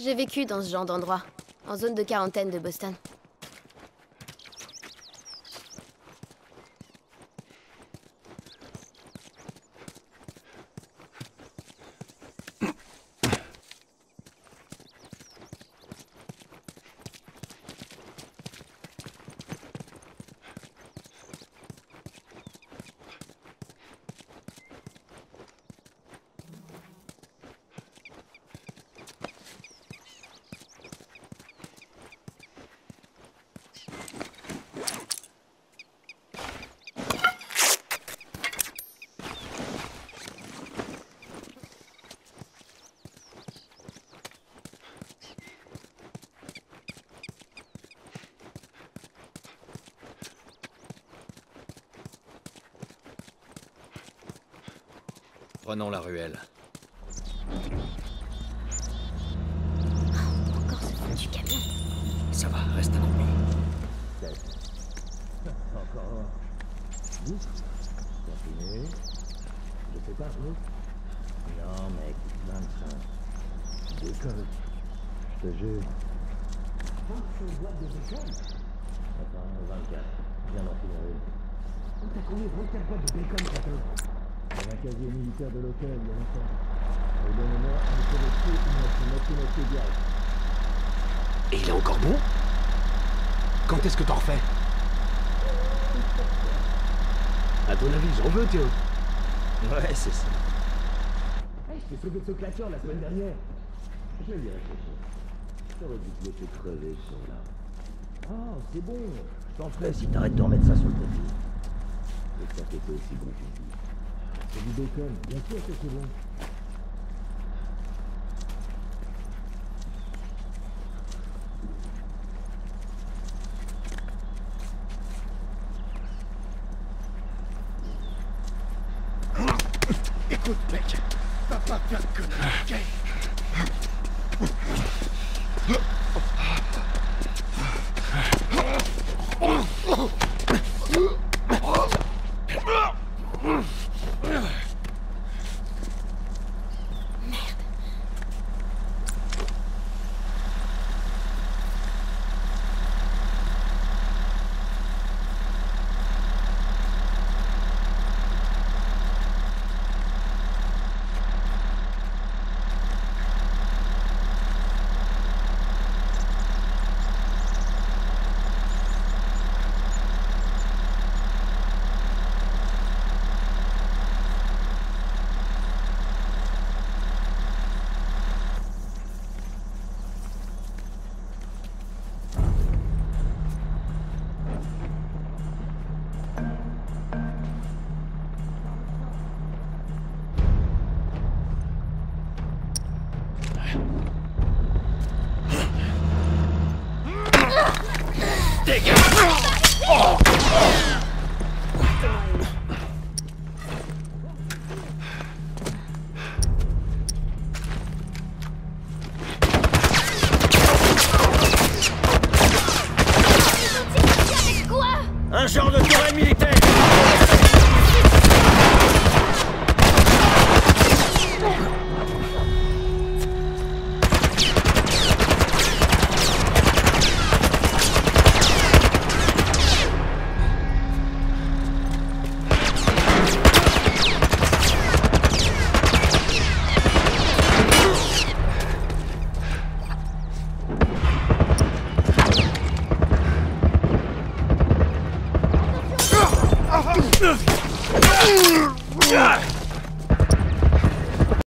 J'ai vécu dans ce genre d'endroit, en zone de quarantaine de Boston. Prenons la ruelle. Encore ce foutu camion. Ça va, reste accroupi. Encore. Vite. Continuez. Je sais pas, vous. Non, mec, 25. Décolle. Je te jure. 25 boîtes de bacon. Attends, 24. Viens d'en finir une. T'as combien 24 boîtes de bacon, Cato? Il y a un casier militaire de l'hôtel, il y a longtemps. Au bon moment, on peut rester une direct. Et il est encore bon? Quand est-ce que t'en refais? À ton avis, j'en veux, Théo? Ouais, c'est ça. Hey, je t'ai sauvé de ce classeur la semaine dernière. Je vais y réfléchir. J'aurais dû te laisser crever, ce là. Ah, c'est bon. Je t'en ferai si t'arrêtes de remettre ça sur le tapis. J'espère que t'es aussi bon que tu dis. C'est du bacon, bien sûr que c'est bon. Écoute, mec, va pas faire de conneries, ok? Un genre de tourelle militaire! Ah!